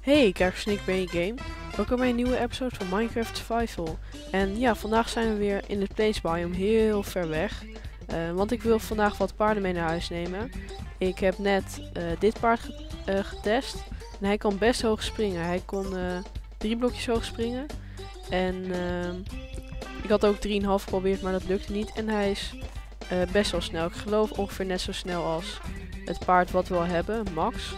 Hey kijkers, ik ben je game. Welkom bij een nieuwe episode van Minecraft Survival. En ja, vandaag zijn we weer in het place biome heel ver weg. Want ik wil vandaag wat paarden mee naar huis nemen. Ik heb net dit paard getest. En hij kan best hoog springen. Hij kon 3 blokjes hoog springen. En ik had ook 3,5 geprobeerd, maar dat lukte niet. En hij is best wel snel. Ik geloof ongeveer net zo snel als het paard wat we al hebben, Max.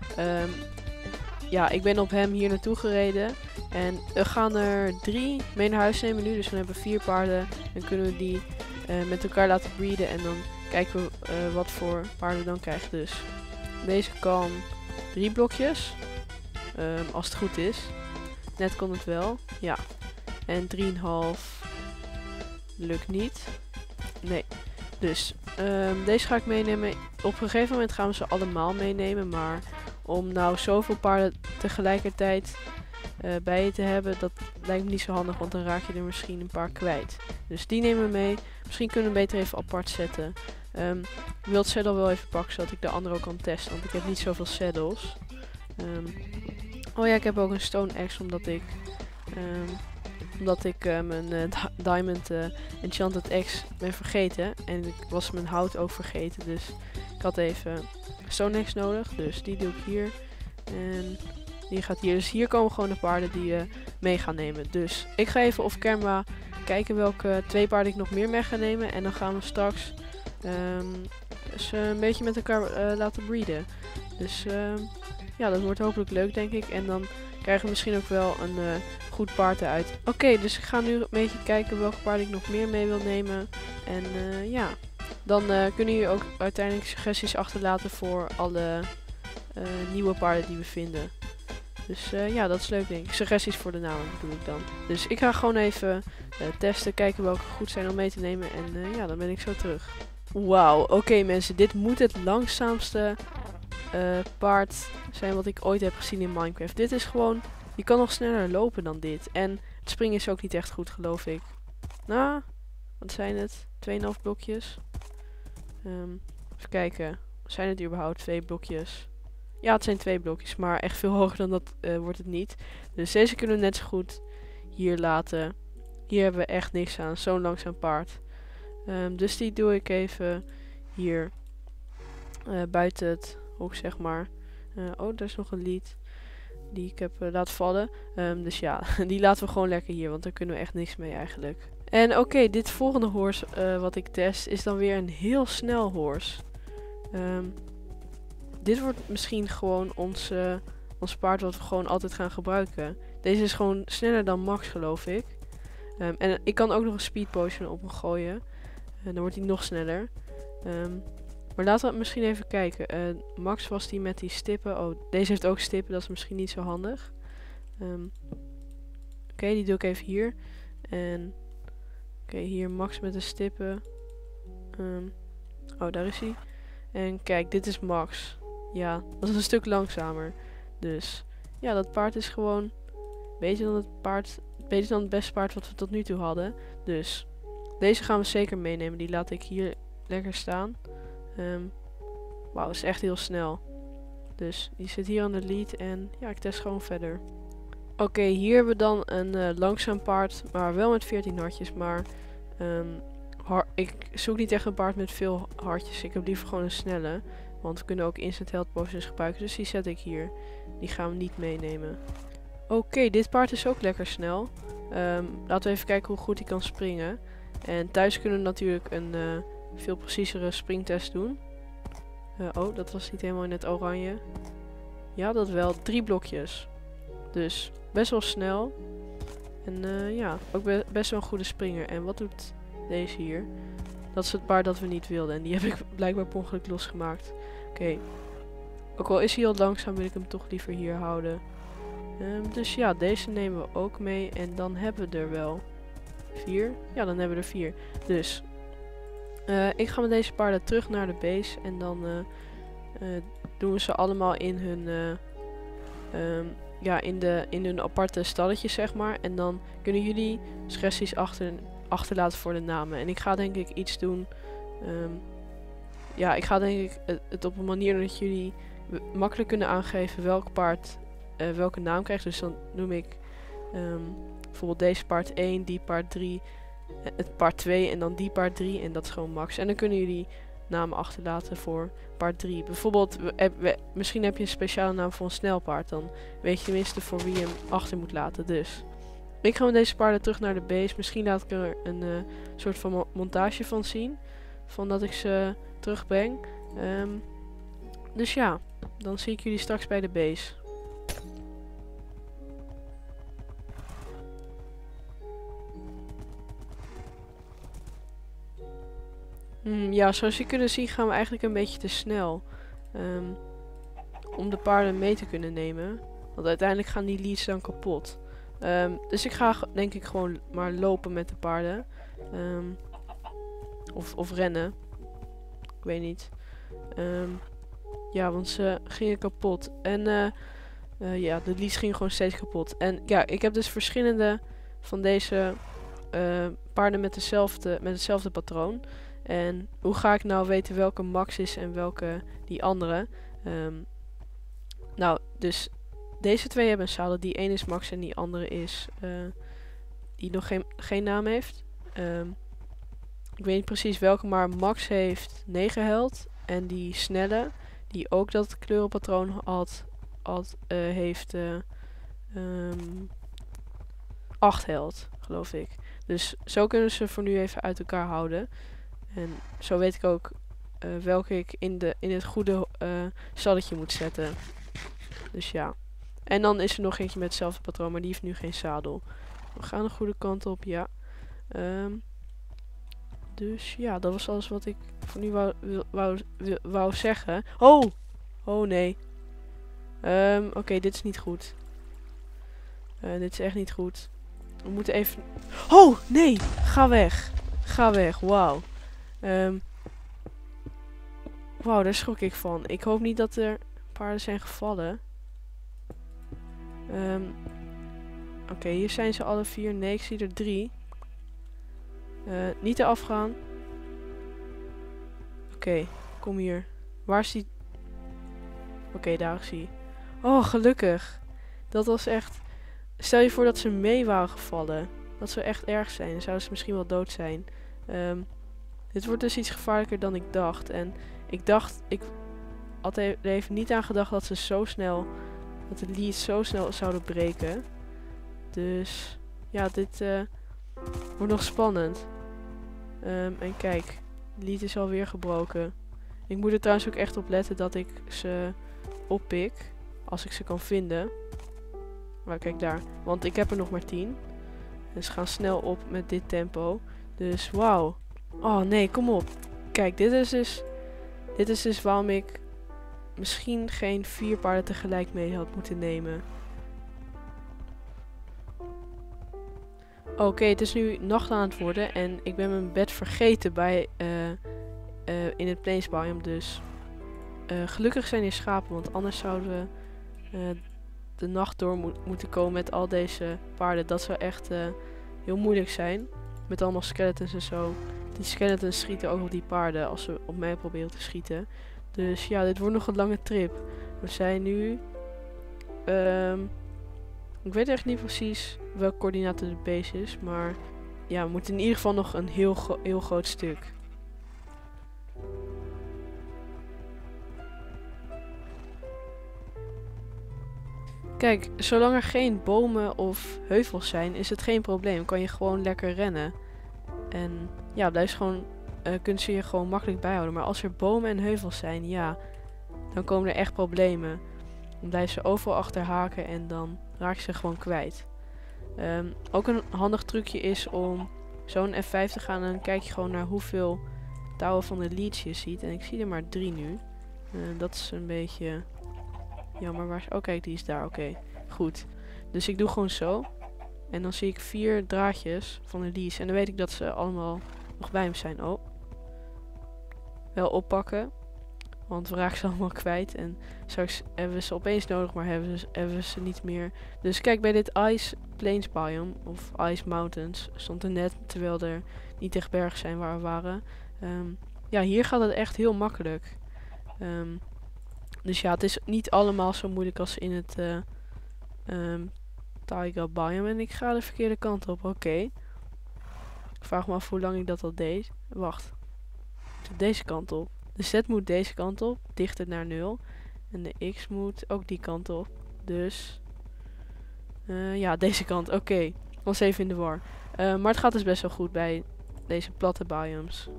Ja, ik ben op hem hier naartoe gereden. En we gaan er 3 mee naar huis nemen nu. Dus we hebben 4 paarden. Dan kunnen we die met elkaar laten breeden. En dan kijken we wat voor paarden we dan krijgen. Dus deze kan 3 blokjes. Als het goed is. Net kon het wel. Ja. En 3,5 lukt niet. Nee. Dus deze ga ik meenemen. Op een gegeven moment gaan we ze allemaal meenemen. Maar om nou zoveel paarden tegelijkertijd bij je te hebben, dat lijkt me niet zo handig, want dan raak je er misschien een paar kwijt. Dus die nemen we mee. Misschien kunnen we beter even apart zetten. Ik wil het saddle wel even pakken, zodat ik de andere ook kan testen, want ik heb niet zoveel saddles. Oh ja, ik heb ook een stone axe, omdat ik mijn diamond enchanted axe ben vergeten. En ik was mijn hout ook vergeten, dus ik had even stone axe nodig. Dus die doe ik hier. En die gaat hier. Dus hier komen gewoon de paarden die je mee gaan nemen. Dus ik ga even off camera kijken welke 2 paarden ik nog meer mee ga nemen. En dan gaan we straks ze een beetje met elkaar laten breeden. Dus ja, dat wordt hopelijk leuk, denk ik. En dan krijgen we misschien ook wel een goed paard eruit. Oké, dus ik ga nu een beetje kijken welke paarden ik nog meer mee wil nemen. En ja, dan kunnen jullie ook uiteindelijk suggesties achterlaten voor alle nieuwe paarden die we vinden. Dus ja, dat is leuk, denk ik. Suggesties voor de namen bedoel ik dan. Dus ik ga gewoon even testen, kijken welke goed zijn om mee te nemen. En ja, dan ben ik zo terug. Wauw, oké mensen, dit moet het langzaamste paard zijn wat ik ooit heb gezien in Minecraft. Dit is gewoon, je kan nog sneller lopen dan dit. En het springen is ook niet echt goed, geloof ik. Nou, wat zijn het? 2,5 blokjes. Even kijken. Zijn het überhaupt 2 blokjes? Ja, het zijn 2 blokjes, maar echt veel hoger dan dat wordt het niet. Dus deze kunnen we net zo goed hier laten. Hier hebben we echt niks aan. Zo'n langzaam paard. Dus die doe ik even hier buiten het hok, zeg maar. Oh, daar is nog een lead die ik heb laten vallen. Dus ja, die laten we gewoon lekker hier, want daar kunnen we echt niks mee eigenlijk. En oké, dit volgende horse wat ik test is dan weer een heel snel horse. Dit wordt misschien gewoon ons paard wat we gewoon altijd gaan gebruiken. Deze is gewoon sneller dan Max, geloof ik. En ik kan ook nog een speed potion op hem gooien. En dan wordt hij nog sneller. Maar laten we misschien even kijken. Max was die met die stippen. Oh, deze heeft ook stippen. Dat is misschien niet zo handig. Oké, die doe ik even hier. En oké, hier Max met de stippen. Oh, daar is hij. En kijk, dit is Max. Ja, dat is een stuk langzamer. Dus ja, dat paard is gewoon beter dan het beste paard wat we tot nu toe hadden. Dus deze gaan we zeker meenemen. Die laat ik hier lekker staan. Wauw, is echt heel snel. Dus die zit hier aan de lead en ja, ik test gewoon verder. Oké, hier hebben we dan een langzaam paard, maar wel met 14 hartjes. Maar ik zoek niet echt een paard met veel hartjes. Ik heb liever gewoon een snelle. Want we kunnen ook instant health potions gebruiken. Dus die zet ik hier. Die gaan we niet meenemen. Oké, dit paard is ook lekker snel. Laten we even kijken hoe goed hij kan springen. En thuis kunnen we natuurlijk een veel preciezere springtest doen. Oh, dat was niet helemaal in het oranje. Ja, dat wel. 3 blokjes. Dus best wel snel. En ja, ook best wel een goede springer. En wat doet deze hier? Dat is het paard dat we niet wilden. En die heb ik blijkbaar per ongeluk losgemaakt. Oké. Ook al is hij al langzaam, wil ik hem toch liever hier houden. Dus ja, deze nemen we ook mee. En dan hebben we er wel 4. Ja, dan hebben we er 4. Dus ik ga met deze paarden terug naar de base. En dan doen we ze allemaal in hun ja, in hun aparte stalletjes, zeg maar. En dan kunnen jullie suggesties achterlaten voor de namen. En ik ga denk ik iets doen. Ja, ik ga denk ik het op een manier doen dat jullie makkelijk kunnen aangeven welk paard welke naam krijgt. Dus dan noem ik bijvoorbeeld deze part 1, die part 3, het part 2 en dan die part 3. En dat is gewoon max. En dan kunnen jullie namen achterlaten voor part 3. Bijvoorbeeld, misschien heb je een speciale naam voor een snelpaard. Dan weet je tenminste voor wie je hem achter moet laten. Dus ik ga met deze paarden terug naar de base. Misschien laat ik er een soort van montage van zien. Van dat ik ze terugbreng. Dus ja, dan zie ik jullie straks bij de base. Ja, zoals je kunt zien gaan we eigenlijk een beetje te snel. Om de paarden mee te kunnen nemen. Want uiteindelijk gaan die leads dan kapot. Dus ik ga denk ik gewoon maar lopen met de paarden. Of rennen. Ik weet niet. Ja, want ze gingen kapot. En ja, de leads gingen gewoon steeds kapot. En ja, ik heb dus verschillende van deze paarden met hetzelfde patroon. En hoe ga ik nou weten welke max is en welke die andere? Nou, dus deze twee hebben een zadel. Die ene is max en die andere is die nog geen naam heeft. Ik weet niet precies welke, maar max heeft 9 health. En die snelle, die ook dat kleurenpatroon had heeft 8 health, geloof ik. Dus zo kunnen ze voor nu even uit elkaar houden. En zo weet ik ook welke ik in het goede stalletje moet zetten. Dus ja. En dan is er nog eentje met hetzelfde patroon, maar die heeft nu geen zadel. We gaan de goede kant op, ja. Dus ja, dat was alles wat ik voor nu wou zeggen. Oh! Oh nee. Oké, dit is niet goed. Dit is echt niet goed. We moeten even... Oh! Nee! Ga weg! Ga weg, wauw. Wauw, daar schrok ik van. Ik hoop niet dat er paarden zijn gevallen. Oké, hier zijn ze alle 4. Nee, ik zie er 3. Niet eraf gaan. Oké, kom hier. Waar is die? Oké, daar is hij. Oh, gelukkig. Dat was echt... Stel je voor dat ze mee waren gevallen. Dat zou echt erg zijn. Dan zouden ze misschien wel dood zijn. Dit wordt dus iets gevaarlijker dan ik dacht. En ik had er even niet aan gedacht dat ze zo snel... Dat de leads zo snel zouden breken. Dus... Ja, dit wordt nog spannend. En kijk. De lead is alweer gebroken. Ik moet er trouwens ook echt op letten dat ik ze oppik. Als ik ze kan vinden. Maar kijk daar. Want ik heb er nog maar 10. En ze gaan snel op met dit tempo. Dus wauw. Oh nee, kom op. Kijk, dit is dus waarom ik misschien geen 4 paarden tegelijk mee had moeten nemen. Oké, het is nu nacht aan het worden. En ik ben mijn bed vergeten in het Plains biome. Dus gelukkig zijn hier schapen. Want anders zouden we de nacht door moeten komen met al deze paarden. Dat zou echt heel moeilijk zijn. Met allemaal skeletons en zo. Die skeletons schieten ook op die paarden als ze op mij proberen te schieten. Dus ja, dit wordt nog een lange trip. We zijn nu... ik weet echt niet precies welke coördinaten de base is. Maar ja, we moeten in ieder geval nog een heel groot stuk. Kijk, zolang er geen bomen of heuvels zijn, is het geen probleem. Kan je gewoon lekker rennen. En ja, kunnen ze je gewoon makkelijk bijhouden. Maar als er bomen en heuvels zijn, ja, dan komen er echt problemen. Dan blijven ze overal achter haken en dan raak je ze gewoon kwijt. Ook een handig trucje is om zo'n F5 te gaan en dan kijk je gewoon naar hoeveel touwen van de leads je ziet. En ik zie er maar 3 nu. Dat is een beetje... Jammer, waar is... Oh kijk, die is daar. Oké, goed. Dus ik doe gewoon zo. En dan zie ik 4 draadjes van de leads. En dan weet ik dat ze allemaal nog bij hem zijn. Oh. Wel oppakken. Want we raken ze allemaal kwijt. En straks hebben we ze opeens nodig, maar hebben we ze niet meer. Dus kijk, bij dit Ice Plains biome, of Ice Mountains, stond er net, terwijl er niet echt bergen zijn waar we waren. Ja, hier gaat het echt heel makkelijk. Dus ja, het is niet allemaal zo moeilijk als in het Taiga Biome en ik ga de verkeerde kant op. Oké. Ik vraag me af hoe lang ik dat al deed. Wacht. Deze kant op. De Z moet deze kant op, dichter naar 0. En de X moet ook die kant op. Dus... ja, deze kant. Oké. Was even in de war. Maar het gaat dus best wel goed bij deze platte biomes.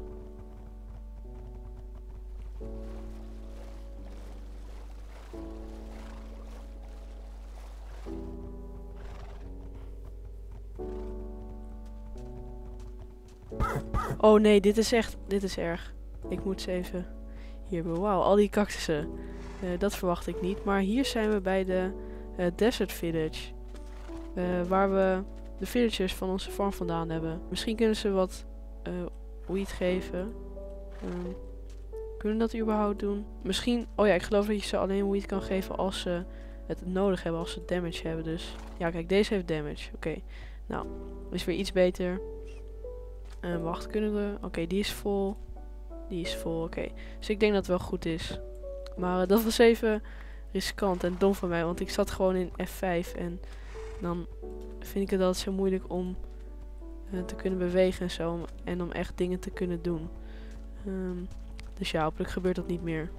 Oh nee, dit is erg. Ik moet ze even hier hebben. Wauw, al die cactussen. Dat verwacht ik niet. Maar hier zijn we bij de Desert Village. Waar we de villagers van onze farm vandaan hebben. Misschien kunnen ze wat weed geven. Kunnen we dat überhaupt doen? Misschien... Oh ja, ik geloof dat je ze alleen weed kan geven als ze het nodig hebben. Als ze damage hebben. Dus ja, kijk, deze heeft damage. Oké. Nou, is weer iets beter. Wacht, kunnen we... Oké, die is vol. Die is vol, oké. Dus ik denk dat het wel goed is. Maar dat was even riskant en dom van mij. Want ik zat gewoon in F5. En dan vind ik het altijd zo moeilijk om te kunnen bewegen en zo. En om echt dingen te kunnen doen. Dus ja, hopelijk gebeurt dat niet meer.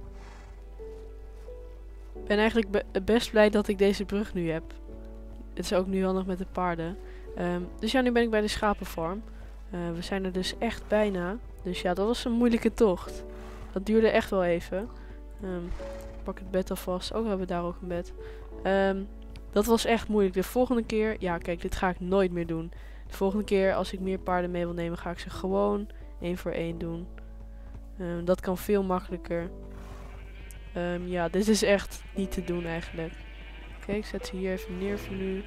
Ik ben eigenlijk best blij dat ik deze brug nu heb. Het is ook nu handig met de paarden. Dus ja, nu ben ik bij de schapenfarm. We zijn er dus echt bijna. Dus ja, dat was een moeilijke tocht. Dat duurde echt wel even. Ik pak het bed alvast. Ook hebben we daar ook een bed. Dat was echt moeilijk. De volgende keer... Ja, kijk, dit ga ik nooit meer doen. De volgende keer als ik meer paarden mee wil nemen, ga ik ze gewoon 1 voor 1 doen. Dat kan veel makkelijker. Ja, dit is echt niet te doen eigenlijk. Oké, ik zet ze hier even neer voor nu.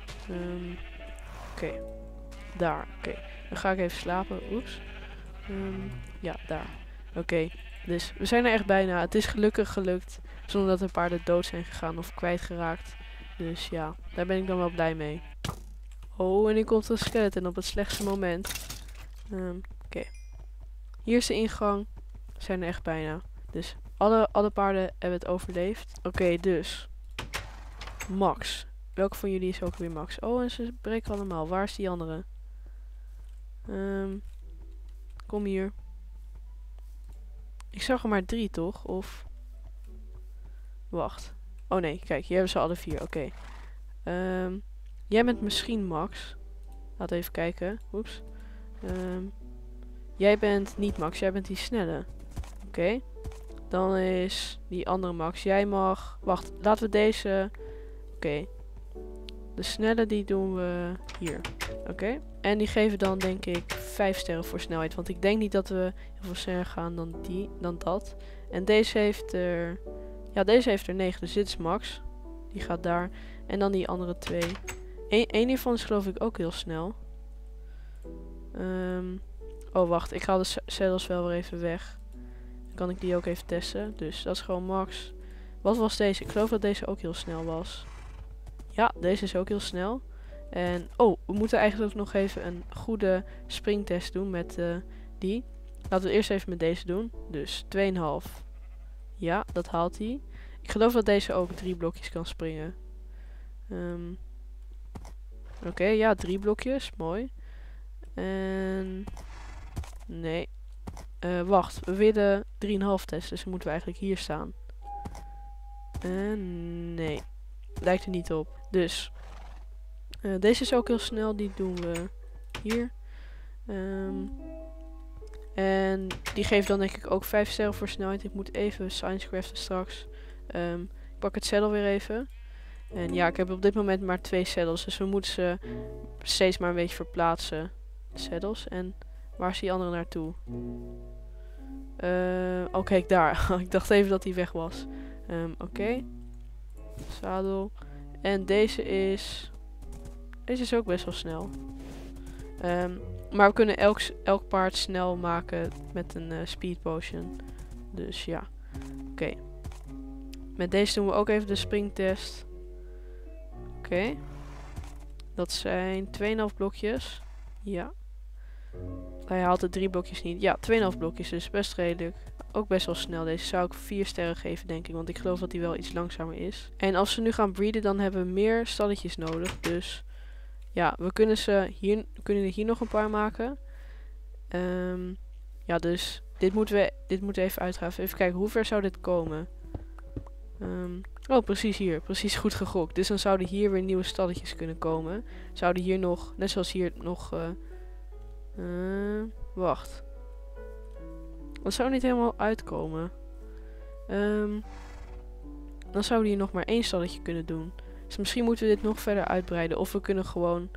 Oké. Daar, oké. Dan ga ik even slapen. Oeps. Ja, daar. Oké. Dus we zijn er echt bijna. Het is gelukkig gelukt. Zonder dat de paarden dood zijn gegaan of kwijtgeraakt. Dus ja, daar ben ik dan wel blij mee. Oh, en nu komt er een skeleton op het slechtste moment. Oké. Hier is de ingang. We zijn er echt bijna. Dus alle paarden hebben het overleefd. Oké, dus. Max. Welke van jullie is ook weer Max? Oh, en ze breken allemaal. Waar is die andere? Kom hier. Ik zag er maar 3, toch? Of... Wacht. Oh nee, kijk, hier hebben ze alle 4. Oké. Jij bent misschien Max. Laten we even kijken. Oeps. Jij bent niet Max, jij bent die snelle. Oké. Dan is die andere Max. Jij mag... Wacht, laten we deze... Oké. De snelle die doen we hier. Oké. En die geven dan denk ik 5 sterren voor snelheid. Want ik denk niet dat we heel veel sneller gaan dan dat. En deze heeft er... Ja, deze heeft er 9. Dus dit is Max. Die gaat daar. En dan die andere 2. Eén hiervan is geloof ik ook heel snel. Oh, wacht. Ik haal de saddles wel weer even weg. Dan kan ik die ook even testen. Dus dat is gewoon Max. Wat was deze? Ik geloof dat deze ook heel snel was. Ja, deze is ook heel snel. En, oh, we moeten eigenlijk nog even een goede springtest doen met die. Laten we eerst even met deze doen. Dus 2,5. Ja, dat haalt hij. Ik geloof dat deze ook 3 blokjes kan springen. Oké, ja, 3 blokjes. Mooi. En... Nee. Wacht, we willen 3,5 testen. Dus moeten we eigenlijk hier staan. Nee. Lijkt er niet op. Dus... deze is ook heel snel. Die doen we hier. En die geeft dan denk ik ook 5 sterren voor snelheid. Ik moet even science craften straks. Ik pak het saddle weer even. En ja, ik heb op dit moment maar 2 saddles. Dus we moeten ze steeds maar een beetje verplaatsen. De saddles. En waar is die andere naartoe? Oh, kijk daar. Ik dacht even dat die weg was. Oké. Zadel. En deze is... Deze is ook best wel snel. Maar we kunnen elk paard snel maken met een speed potion. Dus ja. Oké. Met deze doen we ook even de springtest. Oké. Dat zijn 2,5 blokjes. Ja. Hij haalt de 3 blokjes niet. Ja, 2,5 blokjes, dus best redelijk. ook best wel snel. Deze zou ik 4 sterren geven, denk ik. Want ik geloof dat hij wel iets langzamer is. En als ze nu gaan breeden, dan hebben we meer stalletjes nodig. Dus ja, we kunnen er hier nog een paar maken. Ja, dus dit moeten we even uitgraven. Even kijken, hoe ver zou dit komen? Oh, precies hier. Precies goed gegokt. Dus dan zouden hier weer nieuwe stalletjes kunnen komen. Zouden hier nog, net zoals hier nog... wacht. Dat zou niet helemaal uitkomen. Dan zouden we hier nog maar 1 stalletje kunnen doen. Dus misschien moeten we dit nog verder uitbreiden. Of we kunnen gewoon...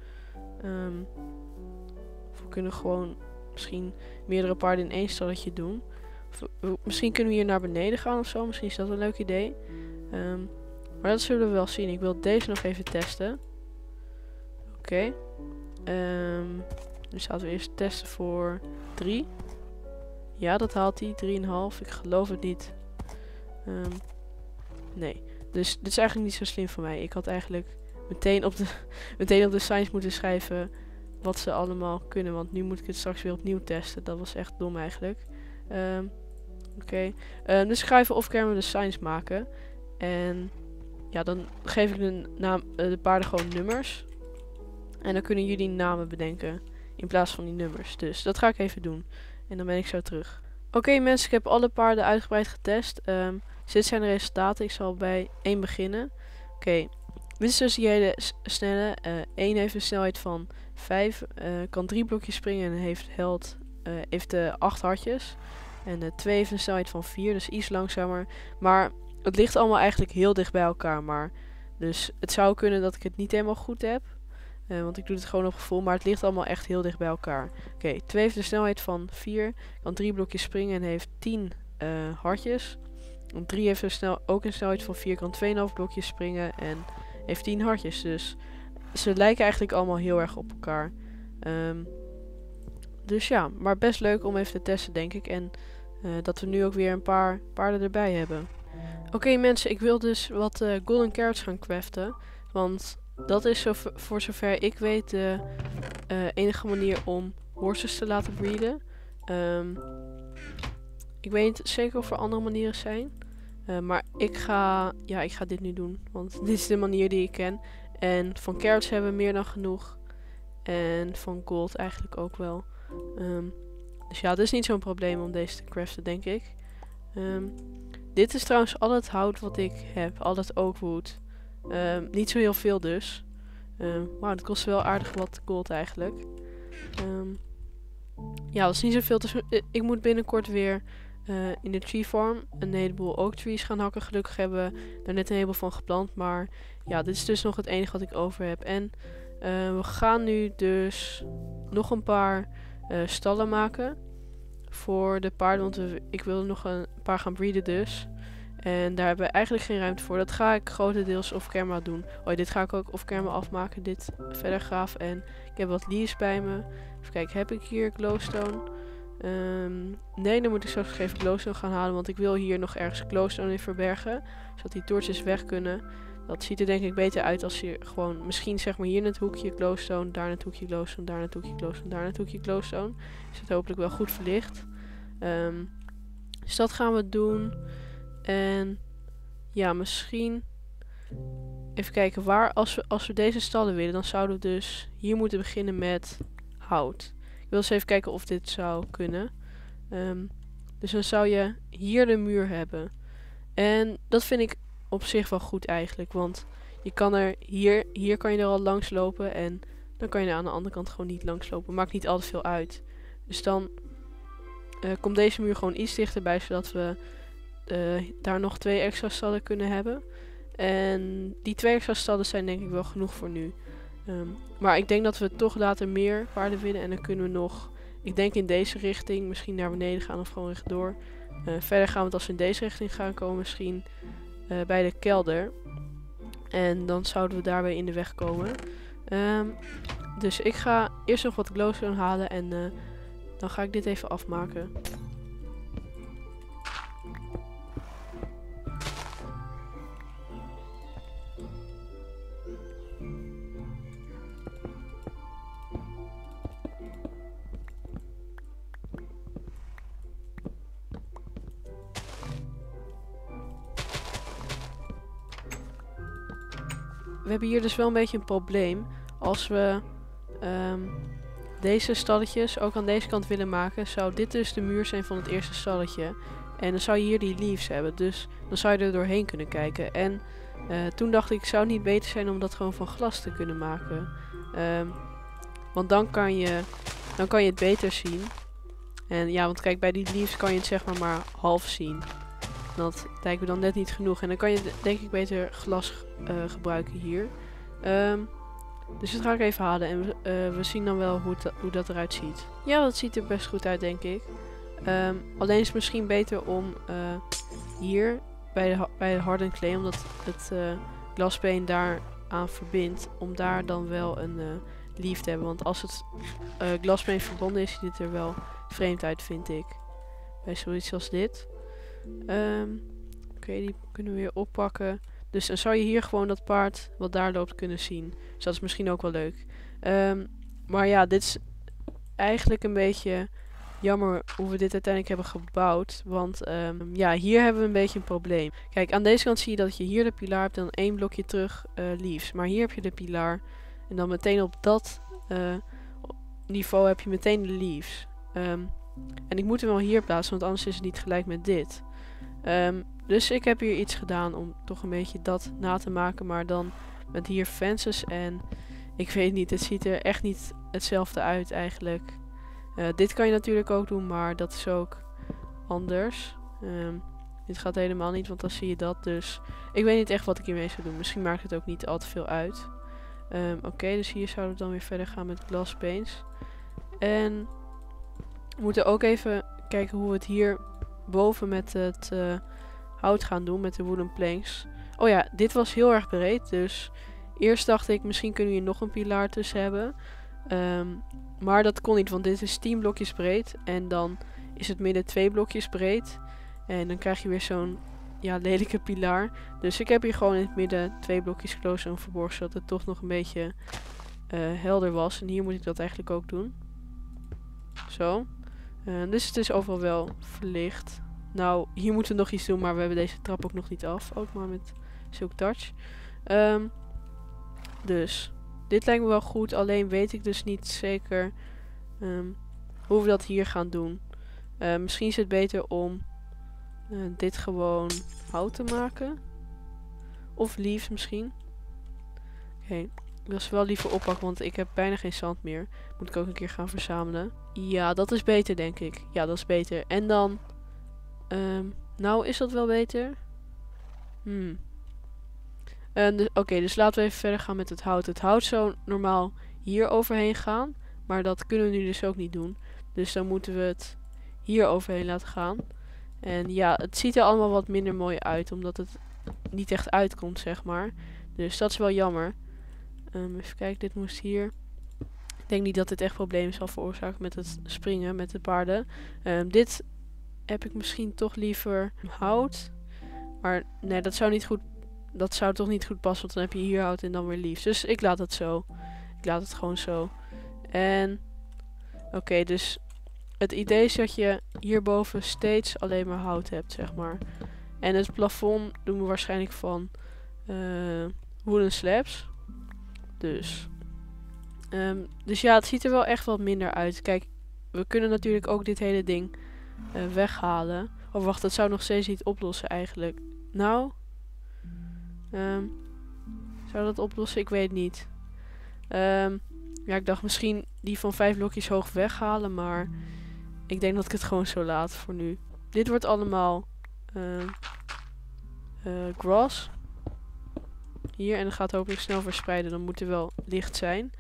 misschien meerdere paarden in 1 stalletje doen. Of, misschien kunnen we hier naar beneden gaan of zo. Misschien is dat een leuk idee. Maar dat zullen we wel zien. Ik wil deze nog even testen. Oké. Dus laten we eerst testen voor 3. Ja, dat haalt hij. 3,5. Ik geloof het niet. Nee. Dus dit is eigenlijk niet zo slim van mij. Ik had eigenlijk meteen op de signs moeten schrijven wat ze allemaal kunnen. Want nu moet ik het straks weer opnieuw testen. Dat was echt dom eigenlijk. Oké. Dus ik ga even off-camera de signs maken. En ja, dan geef ik de paarden gewoon nummers. En dan kunnen jullie namen bedenken in plaats van die nummers. Dus dat ga ik even doen. En dan ben ik zo terug. Oké mensen, ik heb alle paarden uitgebreid getest. Dit zijn de resultaten. Ik zal bij 1 beginnen. Oké. Dit is dus die hele snelle. 1 heeft een snelheid van 5. Kan 3 blokjes springen en heeft 8 hartjes. En 2 heeft een snelheid van 4. Dus iets langzamer. Maar het ligt allemaal eigenlijk heel dicht bij elkaar. Dus het zou kunnen dat ik het niet helemaal goed heb. Want ik doe het gewoon op gevoel. Maar het ligt allemaal echt heel dicht bij elkaar. Oké, 2 heeft een snelheid van 4. Kan 3 blokjes springen en heeft 10 hartjes. 3 heeft ook een snelheid van 4. Kan 2,5 blokjes springen en heeft 10 hartjes. Dus ze lijken eigenlijk allemaal heel erg op elkaar. Dus ja, maar best leuk om even te testen, denk ik. En dat we nu ook weer een paar paarden erbij hebben. Oké mensen, ik wil dus wat golden carrots gaan craften. Want dat is voor zover ik weet de enige manier om horses te laten breeden. Ik weet niet zeker of er andere manieren zijn. Maar ik ga dit nu doen. Want dit is de manier die ik ken. En van carrots hebben we meer dan genoeg. En van gold eigenlijk ook wel. Dus ja, het is niet zo'n probleem om deze te craften, denk ik. Dit is trouwens al het hout wat ik heb. Al het oakwood. Niet zo heel veel dus. Wauw, het kost wel aardig wat gold eigenlijk. Ja, dat is niet zoveel. Dus ik moet binnenkort weer in de tree farm een heleboel oak trees gaan hakken. Gelukkig hebben we daar net een heleboel van geplant. Maar ja, dit is dus nog het enige wat ik over heb. En we gaan nu dus nog een paar stallen maken. Voor de paarden. Want ik wil nog een paar gaan breeden dus. En daar hebben we eigenlijk geen ruimte voor. Dat ga ik grotendeels off-camera doen. Oh, dit ga ik ook off-camera afmaken. Dit verder graaf. En ik heb wat leaves bij me. Even kijken, heb ik hier glowstone? Nee, dan moet ik straks even glowstone gaan halen. Want ik wil hier nog ergens glowstone in verbergen. Zodat die torches weg kunnen. Dat ziet er denk ik beter uit als je gewoon misschien zeg maar hier in het hoekje glowstone. Daar in het hoekje glowstone. Daar in het hoekje glowstone. Daar in het hoekje glowstone. Is het hopelijk wel goed verlicht. Dus dat gaan we doen. En ja, misschien even kijken waar, als we deze stallen willen, dan zouden we dus hier moeten beginnen met hout. Ik wil eens even kijken of dit zou kunnen. Dus dan zou je hier de muur hebben. En dat vind ik op zich wel goed eigenlijk, want je kan er hier kan je er al langs lopen en dan kan je er aan de andere kant gewoon niet langs lopen. Maakt niet al te veel uit. Dus dan komt deze muur gewoon iets dichterbij, zodat we daar nog 2 extra stallen kunnen hebben. En die 2 extra stallen zijn denk ik wel genoeg voor nu. Maar ik denk dat we toch later meer paarden willen. En dan kunnen we nog, ik denk in deze richting, misschien naar beneden gaan of gewoon rechtdoor. Verder gaan we het als we in deze richting gaan komen, misschien bij de kelder. En dan zouden we daarbij in de weg komen. Dus ik ga eerst nog wat glowstone halen en dan ga ik dit even afmaken. hebben hier dus wel een beetje een probleem. Als we deze stalletjes ook aan deze kant willen maken, zou dit dus de muur zijn van het eerste stalletje. En dan zou je hier die leaves hebben, dus dan zou je er doorheen kunnen kijken. En toen dacht ik, zou het niet beter zijn om dat gewoon van glas te kunnen maken. Want dan kan je het beter zien. En ja, want kijk, bij die leaves kan je het zeg maar half zien. Dat lijkt me dan net niet genoeg. En dan kan je denk ik beter glas gebruiken hier. Dus dat ga ik even halen. En we zien dan wel hoe dat eruit ziet. Ja, dat ziet er best goed uit, denk ik. Alleen is het misschien beter om hier bij de hardened clay, omdat het glaspane daar aan verbindt, om daar dan wel een leaf te hebben. Want als het glaspane verbonden is, ziet het er wel vreemd uit, vind ik. Bij zoiets als dit. Oké, die kunnen we weer oppakken. Dus dan zou je hier gewoon dat paard wat daar loopt kunnen zien. Dus dat is misschien ook wel leuk. Maar ja, dit is eigenlijk een beetje jammer hoe we dit uiteindelijk hebben gebouwd. Want ja, hier hebben we een beetje een probleem. Kijk, aan deze kant zie je dat je hier de pilaar hebt en dan 1 blokje terug leaves. Maar hier heb je de pilaar. En dan meteen op dat niveau heb je meteen de leaves. En ik moet hem wel hier plaatsen, want anders is het niet gelijk met dit. Dus ik heb hier iets gedaan om toch een beetje dat na te maken. Maar dan met hier fences en ik weet niet, het ziet er echt niet hetzelfde uit eigenlijk. Dit kan je natuurlijk ook doen, maar dat is ook anders. Dit gaat helemaal niet, want dan zie je dat. Dus ik weet niet echt wat ik hiermee zou doen. Misschien maakt het ook niet al te veel uit. Oké, dus hier zouden we dan weer verder gaan met glaspanes. En we moeten ook even kijken hoe we het hier boven met het hout gaan doen, met de wooden planks. Oh ja, dit was heel erg breed, dus eerst dacht ik, misschien kunnen we hier nog een pilaar tussen hebben. Maar dat kon niet, want dit is 10 blokjes breed. En dan is het midden 2 blokjes breed. En dan krijg je weer zo'n lelijke pilaar. Dus ik heb hier gewoon in het midden 2 blokjes close en verborgen, zodat het toch nog een beetje helder was. En hier moet ik dat eigenlijk ook doen. Zo. Dus het is overal wel verlicht. Nou, hier moeten we nog iets doen, maar we hebben deze trap ook nog niet af. Ook maar met Silk Touch. Dus dit lijkt me wel goed, alleen weet ik dus niet zeker hoe we dat hier gaan doen. Misschien is het beter om dit gewoon hout te maken. Of leaves misschien. Oké, ik wil ze wel liever oppakken, want ik heb bijna geen zand meer. Moet ik ook een keer gaan verzamelen. Ja, dat is beter, denk ik. Ja, dat is beter. En dan nou, is dat wel beter? Oké, dus laten we even verder gaan met het hout. Het hout zou normaal hier overheen gaan. Maar dat kunnen we nu dus ook niet doen. Dus dan moeten we het hier overheen laten gaan. En ja, het ziet er allemaal wat minder mooi uit. Omdat het niet echt uitkomt, zeg maar. Dus dat is wel jammer. Even kijken, dit moest hier. Ik denk niet dat dit echt problemen zal veroorzaken met het springen, met de paarden. Dit heb ik misschien toch liever hout. Maar nee, dat zou niet goed. Dat zou toch niet goed passen, want dan heb je hier hout en dan weer leaves. Dus ik laat het zo. Ik laat het gewoon zo. En oké, dus het idee is dat je hierboven steeds alleen maar hout hebt, zeg maar. En het plafond doen we waarschijnlijk van wooden slabs. Dus ja, het ziet er wel echt wat minder uit. Kijk, we kunnen natuurlijk ook dit hele ding weghalen. Oh, wacht, dat zou nog steeds niet oplossen eigenlijk. Nou, zou dat oplossen? Ik weet het niet. Ja, ik dacht misschien die van 5 blokjes hoog weghalen, maar ik denk dat ik het gewoon zo laat voor nu. Dit wordt allemaal grass. Hier, en dat gaat hopelijk snel verspreiden. Dan moet er wel licht zijn.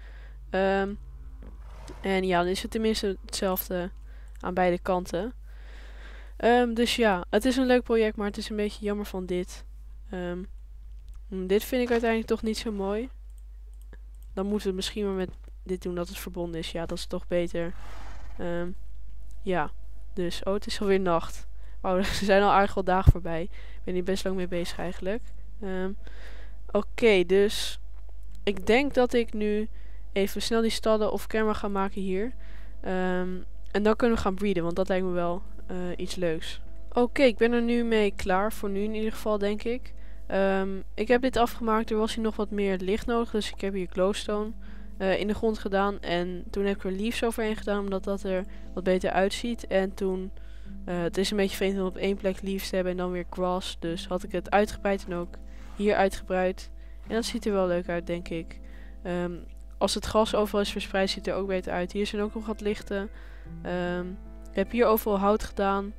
En ja, dan is het tenminste hetzelfde aan beide kanten. Dus ja, het is een leuk project, maar het is een beetje jammer van dit. Dit vind ik uiteindelijk toch niet zo mooi. Dan moeten we het misschien maar met dit doen dat het verbonden is. Ja, dat is toch beter. Ja, dus het is alweer nacht. Wauw, er zijn al aardig wat dagen voorbij. Ik ben hier best lang mee bezig eigenlijk. Oké, dus ik denk dat ik nu even snel die stallen of camera ga maken hier. En dan kunnen we gaan breeden, want dat lijkt me wel iets leuks. Oké, ik ben er nu mee klaar. Voor nu in ieder geval, denk ik. Ik heb dit afgemaakt. Er was hier nog wat meer licht nodig. Dus ik heb hier glowstone in de grond gedaan. En toen heb ik er leaves overheen gedaan. Omdat dat er wat beter uitziet. En toen... het is een beetje vreemd om op één plek leaves te hebben en dan weer grass. Dus had ik het uitgebreid en ook hier uitgebreid. En dat ziet er wel leuk uit, denk ik. Als het gras overal is verspreid, ziet het er ook beter uit. Hier zijn ook nog wat lichten. Ik heb hier overal hout gedaan.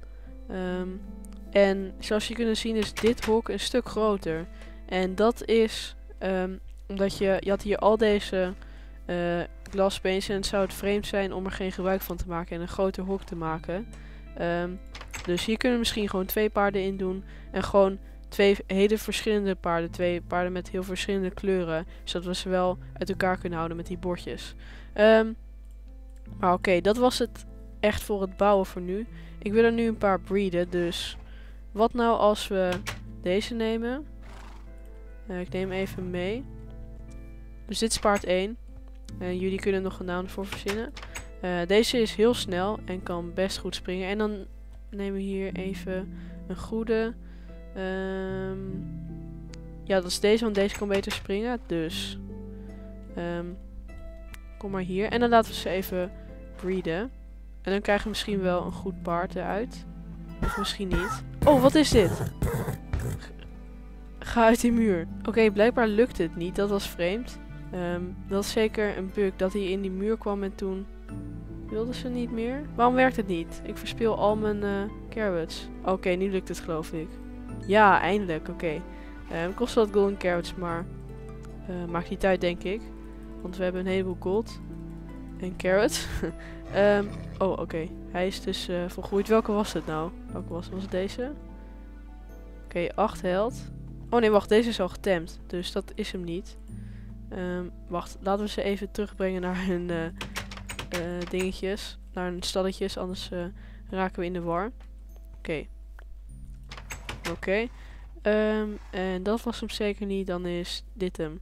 En zoals je kunt zien is dit hok een stuk groter. En dat is omdat je had hier al deze glaspanes. En het zou het vreemd zijn om er geen gebruik van te maken en een groter hok te maken. Dus hier kunnen we misschien gewoon 2 paarden in doen. En gewoon 2 hele verschillende paarden. 2 paarden met heel verschillende kleuren. Zodat we ze wel uit elkaar kunnen houden met die bordjes. Maar oké, dat was het echt voor het bouwen voor nu. Ik wil er nu een paar breeden. Dus wat nou als we deze nemen. Ik neem even mee. Dus dit is paard 1. En jullie kunnen nog een naam voor verzinnen. Deze is heel snel en kan best goed springen. En dan nemen we hier even een goede. Ja, dat is deze, want deze kan beter springen. Dus kom maar hier. En dan laten we ze even breeden. En dan krijgen we misschien wel een goed paard eruit. Of misschien niet. Oh, wat is dit? Ga uit die muur. Oké, blijkbaar lukt het niet. Dat was vreemd. Dat is zeker een bug dat hij in die muur kwam en toen wilde ze niet meer. Waarom werkt het niet? Ik verspil al mijn carrots. Oké, nu lukt het geloof ik. Ja, eindelijk. Oké. Kost wat golden carrots, maar maakt niet uit denk ik. Want we hebben een heleboel gold en carrots. Oh, oké. Hij is dus volgroeid. Welke was het nou? Welke was het deze? Oké, 8 health. Oh nee, wacht. Deze is al getemd. Dus dat is hem niet. Wacht, laten we ze even terugbrengen naar hun dingetjes. Naar hun stalletjes, anders raken we in de war. Oké. Oké. En dat was hem zeker niet, dan is dit hem.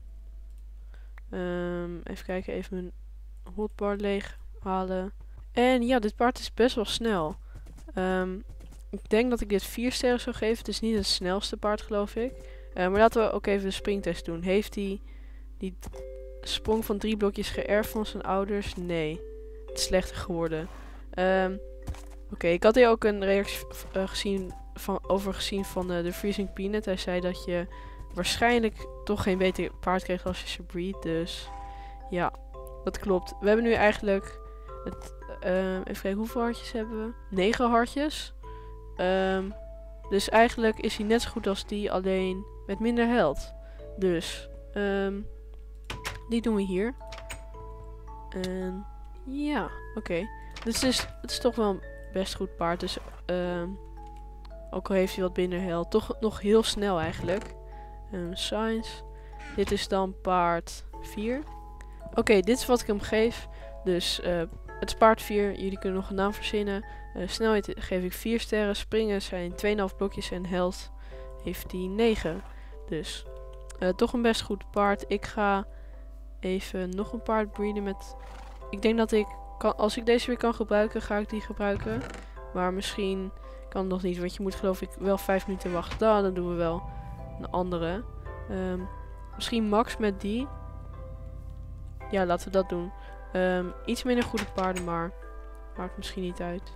Even kijken, even mijn hotbar leeg halen. En ja, dit paard is best wel snel. Ik denk dat ik dit 4 sterren zou geven. Het is niet het snelste paard, geloof ik. Maar laten we ook even de springtest doen. Heeft hij die sprong van 3 blokjes geërfd van zijn ouders? Nee. Het is slechter geworden. Oké, ik had hier ook een reactie gezien van de Freezing Peanut. Hij zei dat je waarschijnlijk toch geen beter paard kreeg als je ze breed. Dus ja, dat klopt. We hebben nu eigenlijk even kijken, hoeveel hartjes hebben we? 9 hartjes. Dus eigenlijk is hij net zo goed als die, alleen met minder health. Dus die doen we hier. En ja, oké. Dus het is toch wel een best goed paard. Dus ook al heeft hij wat minder health, toch nog heel snel eigenlijk. Science. Dit is dan paard 4. Oké, dit is wat ik hem geef. Dus het is paard 4. Jullie kunnen nog een naam verzinnen. Snelheid geef ik 4 sterren. Springen zijn 2,5 blokjes en health heeft hij 9. Dus toch een best goed paard. Ik ga even nog een paard breeden met... Ik denk dat als ik deze weer kan gebruiken, ga ik die gebruiken. Maar misschien kan het nog niet, want je moet geloof ik wel 5 minuten wachten. Dan doen we wel een andere. Misschien Max met die. Ja, laten we dat doen. Iets minder goede paarden, maar maakt misschien niet uit.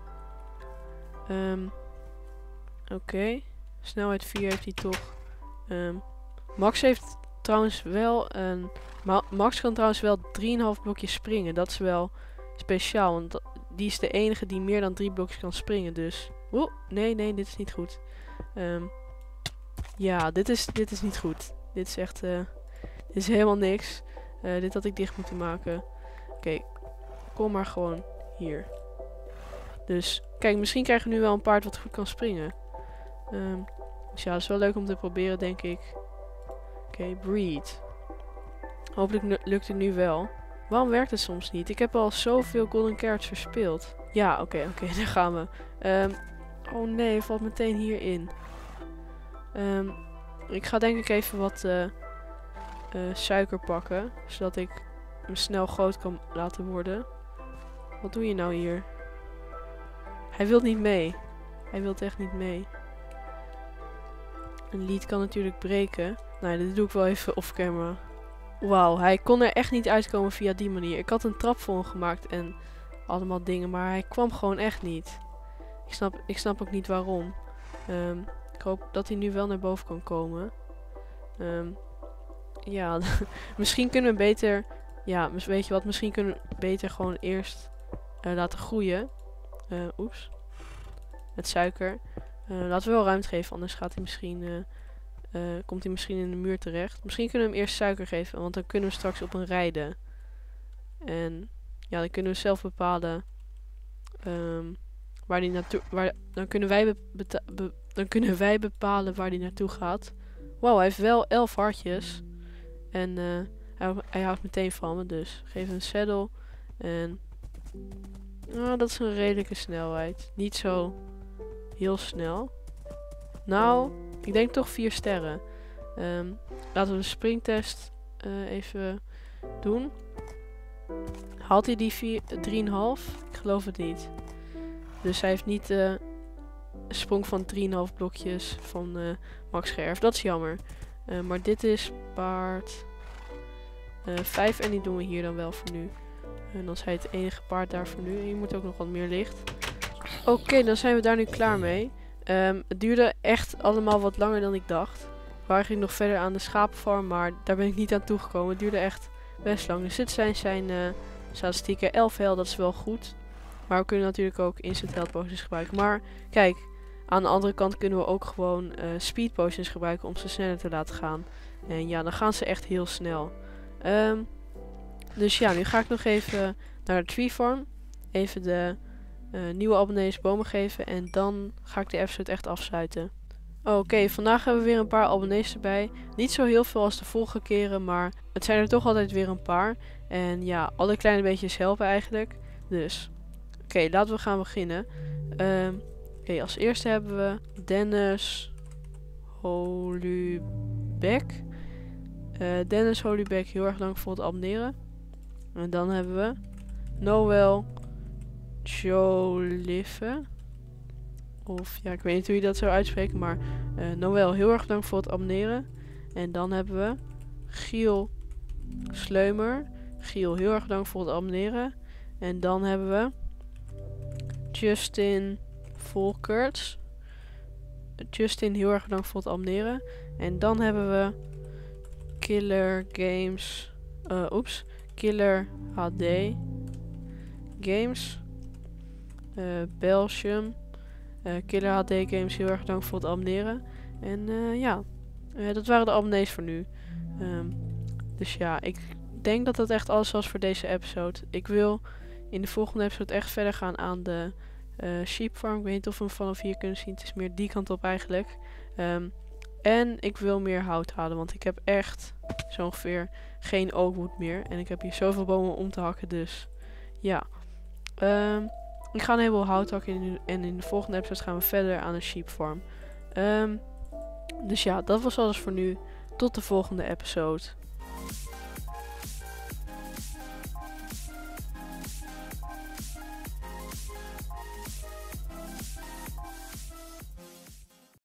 Oké. Snelheid 4 heeft hij toch. Max heeft trouwens wel een... Max kan trouwens wel 3,5 blokjes springen. Dat is wel speciaal. Want die is de enige die meer dan 3 blokjes kan springen. Dus... Oeh, nee, dit is niet goed. Ja, dit is niet goed. Dit is echt... dit is helemaal niks. Dit had ik dicht moeten maken. Oké, kom maar gewoon hier. Dus, kijk, misschien krijgen we nu wel een paard wat goed kan springen. Dus ja, dat is wel leuk om te proberen, denk ik. Oké, breed. Hopelijk lukt het nu wel. Waarom werkt het soms niet? Ik heb al zoveel golden carrots verspeeld. Ja, oké, daar gaan we. Oh nee, hij valt meteen hierin. Ik ga denk ik even wat suiker pakken. Zodat ik hem snel groot kan laten worden. Wat doe je nou hier? Hij wil niet mee. Hij wil echt niet mee. Een lead kan natuurlijk breken. Nou, dit doe ik wel even off camera. Wauw, hij kon er echt niet uitkomen via die manier. Ik had een trap voor hem gemaakt en allemaal dingen, maar hij kwam gewoon echt niet. Ik snap ook niet waarom. Ik hoop dat hij nu wel naar boven kan komen. Ja, misschien kunnen we beter... Ja, weet je wat? Misschien kunnen we beter gewoon eerst laten groeien. Oeps. Met suiker. Laten we wel ruimte geven, anders gaat hij misschien... komt hij misschien in de muur terecht. Misschien kunnen we hem eerst suiker geven, want dan kunnen we straks op hem rijden. En ja, dan kunnen we zelf bepalen waar die naartoe... Dan kunnen wij bepalen waar die naartoe gaat. Wauw, hij heeft wel 11 hartjes. En hij houdt meteen van me, dus geef een saddle. En dat is een redelijke snelheid. Niet zo heel snel. Nou, ik denk toch 4 sterren. Laten we de springtest even doen. Haalt hij die 3,5? Ik geloof het niet. Dus hij heeft niet een sprong van 3,5 blokjes van Max geërfd. Dat is jammer. Maar dit is paard 5 en die doen we hier dan wel voor nu. En dan is hij het enige paard daar voor nu. En hier moet ook nog wat meer licht. Oké, dan zijn we daar nu klaar mee. Het duurde echt allemaal wat langer dan ik dacht. Waar ging nog verder aan de schapenfarm, maar daar ben ik niet aan toegekomen. Het duurde echt best lang. Dus dit zijn zijn statistieken. 11 hel, dat is wel goed. Maar we kunnen natuurlijk ook instant health potions gebruiken. Maar kijk, aan de andere kant kunnen we ook gewoon speed potions gebruiken om ze sneller te laten gaan. En ja, dan gaan ze echt heel snel. Dus ja, nu ga ik nog even naar de tree farm. Even de nieuwe abonnees bomen geven. En dan ga ik de episode echt afsluiten. Oké, vandaag hebben we weer een paar abonnees erbij. Niet zo heel veel als de vorige keren, maar het zijn er toch altijd weer een paar. En ja, alle kleine beetjes helpen eigenlijk. Dus, oké, laten we gaan beginnen. Oké, als eerste hebben we Dennis Holubek. Dennis Holubek, heel erg dank voor het abonneren. En dan hebben we Noël Jolive. Of ja, ik weet niet hoe je dat zou uitspreken, maar Noël, heel erg dank voor het abonneren. En dan hebben we Giel Sleumer. Giel, heel erg dank voor het abonneren. En dan hebben we Justin Volkerts. Justin, heel erg bedankt voor het abonneren. En dan hebben we Killer Games. Killer HD Games. Belgium. Killer HD Games, heel erg bedankt voor het abonneren. En ja, dat waren de abonnees voor nu. Dus ja, ik denk dat dat echt alles was voor deze episode. Ik wil in de volgende episode echt verder gaan aan de sheep farm. Ik weet niet of we hem vanaf hier kunnen zien. Het is meer die kant op eigenlijk. En ik wil meer hout halen, want ik heb echt zo ongeveer geen oakwood meer. En ik heb hier zoveel bomen om te hakken, dus ja. Ik ga een heleboel hout hakken en in de volgende episode gaan we verder aan een sheep farm. Dus ja, dat was alles voor nu. Tot de volgende episode.